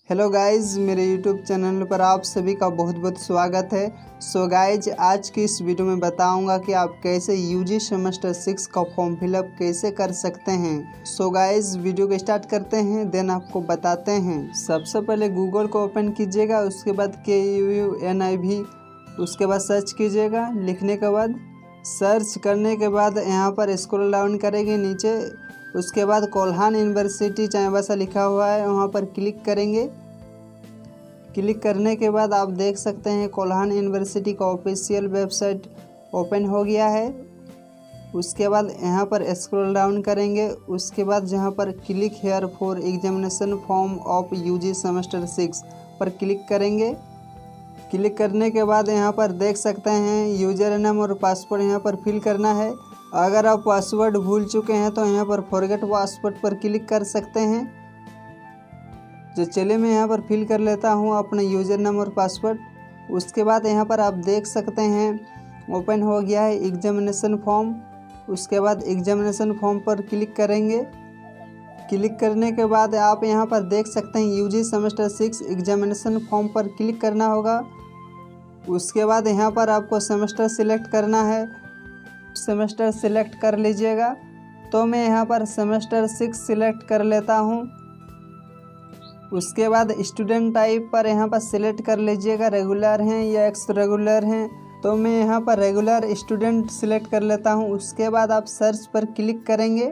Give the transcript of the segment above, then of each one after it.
Hello guys, मेरे YouTube channel पर आप सभी का बहुत बहुत स्वागत है। सो गाइज, आज की इस वीडियो में बताऊंगा कि आप कैसे यूजी सेमेस्टर 6 का फॉर्म फिलअप कैसे कर सकते हैं। सो गाइज, वीडियो को स्टार्ट करते हैं, देन आपको बताते हैं। सबसे पहले गूगल को ओपन कीजिएगा, उसके बाद KUUNIV, उसके बाद सर्च कीजिएगा। लिखने के बाद सर्च करने के बाद यहाँ पर स्क्रॉल डाउन करेंगे नीचे, उसके बाद कोल्हान यूनिवर्सिटी चाईबासा लिखा हुआ है, वहाँ पर क्लिक करेंगे। क्लिक करने के बाद आप देख सकते हैं कोल्हान यूनिवर्सिटी का ऑफिशियल वेबसाइट ओपन हो गया है। उसके बाद यहाँ पर स्क्रॉल डाउन करेंगे, उसके बाद जहाँ पर click here for examination form of UG semester 6 पर क्लिक करेंगे। क्लिक करने के बाद यहाँ पर देख सकते हैं यूजर नेम और पासवर्ड यहाँ पर फिल करना है। अगर आप पासवर्ड भूल चुके हैं तो यहाँ पर फॉरगेट पासवर्ड पर क्लिक कर सकते हैं। जो चलिए मैं यहाँ पर फिल कर लेता हूँ अपना यूजर नेम और पासवर्ड। उसके बाद यहाँ पर आप देख सकते हैं ओपन हो गया है एग्जामिनेशन फॉर्म। उसके बाद एग्जामिनेशन फॉर्म पर क्लिक करेंगे। क्लिक करने के बाद आप यहाँ पर देख सकते हैं यूजी सेमेस्टर 6 एग्जामिनेशन फॉर्म पर क्लिक करना होगा। उसके बाद यहाँ पर आपको सेमेस्टर सिलेक्ट करना है, सेमेस्टर सिलेक्ट कर लीजिएगा। तो मैं यहाँ पर सेमेस्टर 6 सिलेक्ट कर लेता हूँ। उसके बाद स्टूडेंट टाइप पर यहाँ पर सिलेक्ट कर लीजिएगा, रेगुलर हैं या एक्स रेगुलर हैं। तो मैं यहाँ पर रेगुलर स्टूडेंट सिलेक्ट कर लेता हूँ। उसके बाद आप सर्च पर क्लिक करेंगे।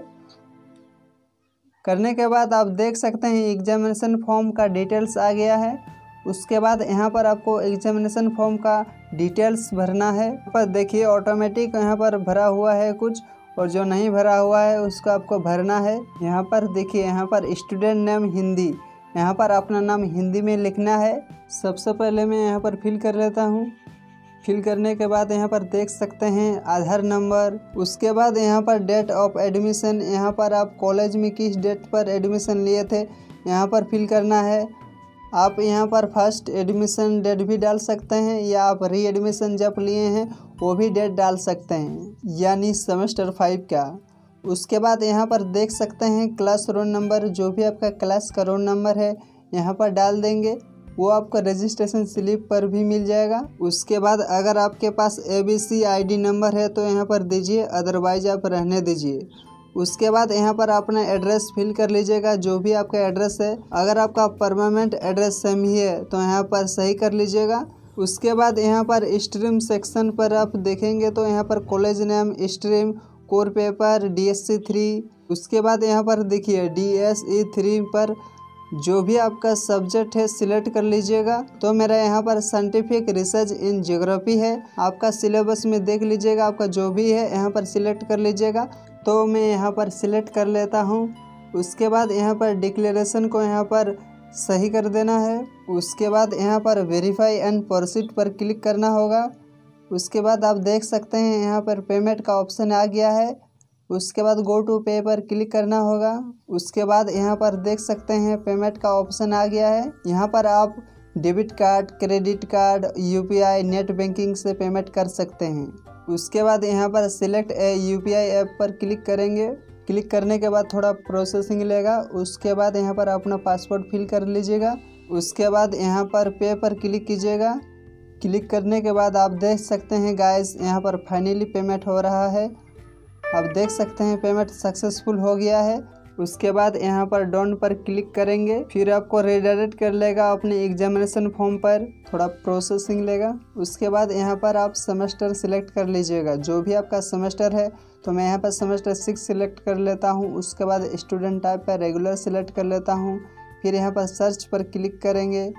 करने के बाद आप देख सकते हैं एग्जामिनेशन फॉर्म का डिटेल्स आ गया है। उसके बाद यहाँ पर आपको एग्जामिनेशन फॉर्म का डिटेल्स भरना है। पर देखिए ऑटोमेटिक यहाँ पर भरा हुआ है कुछ, और जो नहीं भरा हुआ है उसको आपको भरना है। यहाँ पर देखिए, यहाँ पर स्टूडेंट नेम हिंदी, यहाँ पर अपना नाम हिंदी में लिखना है। सबसे पहले मैं यहाँ पर फिल कर लेता हूँ। फिल करने के बाद यहाँ पर देख सकते हैं आधार नंबर। उसके बाद यहाँ पर डेट ऑफ एडमिशन, यहाँ पर आप कॉलेज में किस डेट पर एडमिशन लिए थे यहाँ पर फिल करना है। आप यहाँ पर फर्स्ट एडमिशन डेट भी डाल सकते हैं, या आप री एडमिशन जब लिए हैं वो भी डेट डाल सकते हैं, यानी सेमेस्टर 5 का। उसके बाद यहाँ पर देख सकते हैं क्लास रोल नंबर, जो भी आपका क्लास का रोल नंबर है यहाँ पर डाल देंगे। वो आपका रजिस्ट्रेशन स्लिप पर भी मिल जाएगा। उसके बाद अगर आपके पास ABC ID नंबर है तो यहाँ पर दीजिए, अदरवाइज आप रहने दीजिए। उसके बाद यहाँ पर अपना एड्रेस फिल कर लीजिएगा, जो भी आपका एड्रेस है। अगर आपका परमानेंट एड्रेस सेम ही है तो यहाँ पर सही कर लीजिएगा। उसके बाद यहाँ पर स्ट्रीम सेक्शन पर आप देखेंगे तो यहाँ पर college name, stream, core paper, DSC 3। उसके बाद यहाँ पर देखिए DSE 3 पर जो भी आपका सब्जेक्ट है सिलेक्ट कर लीजिएगा। तो मेरा यहाँ पर साइंटिफिक रिसर्च इन ज्योग्राफी है। आपका सिलेबस में देख लीजिएगा, आपका जो भी है यहाँ पर सिलेक्ट कर लीजिएगा। तो मैं यहाँ पर सिलेक्ट कर लेता हूँ। उसके बाद यहाँ पर डिक्लेरेशन को यहाँ पर सही कर देना है। उसके बाद यहाँ पर वेरीफाई एंड प्रोसीड पर क्लिक करना होगा। उसके बाद आप देख सकते हैं यहाँ पर पेमेंट का ऑप्शन आ गया है। उसके बाद गो टू पे पर क्लिक करना होगा। उसके बाद यहाँ पर देख सकते हैं पेमेंट का ऑप्शन आ गया है। यहाँ पर आप debit card, credit card, UPI, net banking से पेमेंट कर सकते हैं। उसके बाद यहाँ पर सिलेक्ट ए UPI ऐप पर क्लिक करेंगे। क्लिक करने के बाद थोड़ा प्रोसेसिंग लेगा। उसके बाद यहाँ पर अपना पासवर्ड फिल कर लीजिएगा। उसके बाद यहाँ पर पे पर क्लिक कीजिएगा। क्लिक करने के बाद आप देख सकते हैं गाइस, यहाँ पर फाइनली पेमेंट हो रहा है। आप देख सकते हैं पेमेंट सक्सेसफुल हो गया है। उसके बाद यहाँ पर डन पर क्लिक करेंगे, फिर आपको रिडायरेक्ट कर लेगा अपने एग्जामिनेशन फॉर्म पर, थोड़ा प्रोसेसिंग लेगा। उसके बाद यहाँ पर आप सेमेस्टर सिलेक्ट कर लीजिएगा, जो भी आपका सेमेस्टर है। तो मैं यहाँ पर सेमेस्टर 6 सिलेक्ट कर लेता हूँ। उसके बाद स्टूडेंट टाइप पर रेगुलर सिलेक्ट कर लेता हूँ। फिर यहाँ पर सर्च पर क्लिक करेंगे।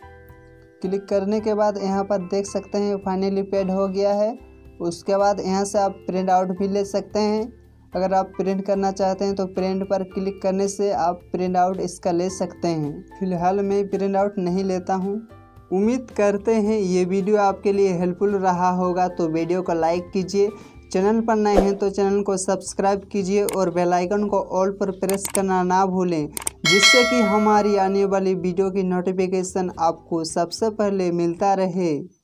क्लिक करने के बाद यहाँ पर देख सकते हैं फाइनली पेड हो गया है। उसके बाद यहाँ से आप प्रिंट आउट भी ले सकते हैं। अगर आप प्रिंट करना चाहते हैं तो प्रिंट पर क्लिक करने से आप प्रिंट आउट इसका ले सकते हैं। फिलहाल मैं प्रिंट आउट नहीं लेता हूँ। उम्मीद करते हैं ये वीडियो आपके लिए हेल्पफुल रहा होगा। तो वीडियो को लाइक कीजिए, चैनल पर नए हैं तो चैनल को सब्सक्राइब कीजिए और बेल आइकन को ऑल पर प्रेस करना ना भूलें, जिससे कि हमारी आने वाली वीडियो की नोटिफिकेशन आपको सबसे पहले मिलता रहे।